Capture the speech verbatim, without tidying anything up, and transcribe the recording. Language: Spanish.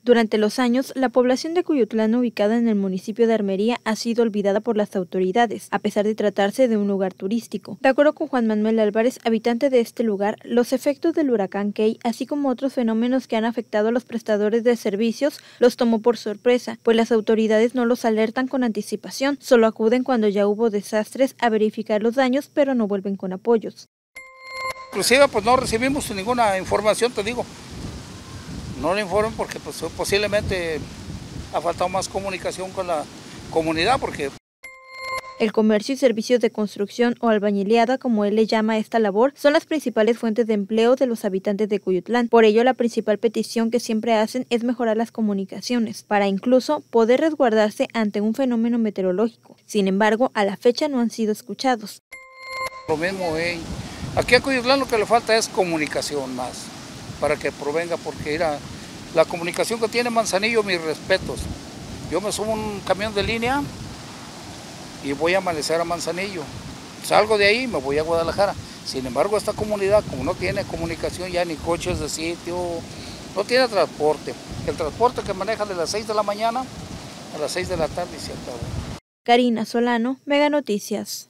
Durante los años, la población de Cuyutlán, ubicada en el municipio de Armería, ha sido olvidada por las autoridades, a pesar de tratarse de un lugar turístico. De acuerdo con Juan Manuel Álvarez, habitante de este lugar, los efectos del huracán Key, así como otros fenómenos que han afectado a los prestadores de servicios, los tomó por sorpresa, pues las autoridades no los alertan con anticipación, solo acuden cuando ya hubo desastres a verificar los daños, pero no vuelven con apoyos. Inclusive pues no recibimos ninguna información, te digo. No le informen porque pues, posiblemente ha faltado más comunicación con la comunidad porque... El comercio y servicios de construcción o albañileada, como él le llama a esta labor, son las principales fuentes de empleo de los habitantes de Cuyutlán. Por ello, la principal petición que siempre hacen es mejorar las comunicaciones, para incluso poder resguardarse ante un fenómeno meteorológico. Sin embargo, a la fecha no han sido escuchados. Lo mismo, eh. Aquí a Cuyutlán lo que le falta es comunicación más, para que provenga, porque era la comunicación que tiene Manzanillo, mis respetos. Yo me subo un camión de línea y voy a amanecer a Manzanillo. Salgo de ahí y me voy a Guadalajara. Sin embargo, esta comunidad, como no tiene comunicación ya ni coches de sitio, no tiene transporte. El transporte que maneja de las seis de la mañana a las seis de la tarde y se acabó. Karina Solano, Mega Noticias.